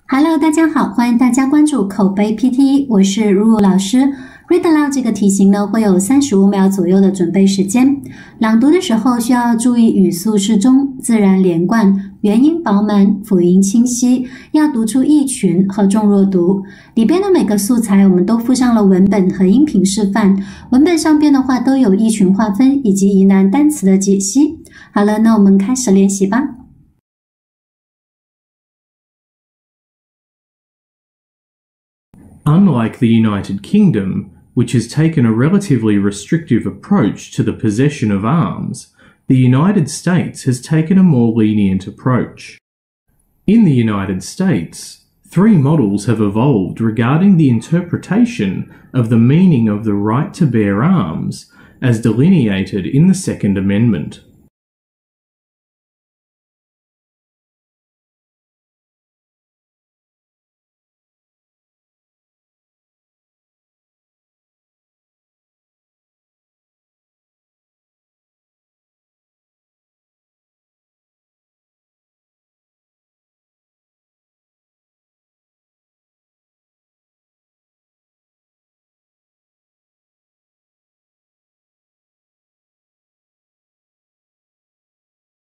Hello，大家好，欢迎大家关注口碑 PT， 我是如如老师。Read aloud 这个题型呢，会有35秒左右的准备时间。朗读的时候需要注意语速适中、自然连贯、元音饱满、辅音清晰，要读出意群和重弱读。里边的每个素材我们都附上了文本和音频示范，文本上边的话都有意群划分以及疑难单词的解析。好了，那我们开始练习吧。 Unlike the United Kingdom, which has taken a relatively restrictive approach to the possession of arms, the United States has taken a more lenient approach. In the United States, 3 models have evolved regarding the interpretation of the meaning of the right to bear arms as delineated in the Second Amendment.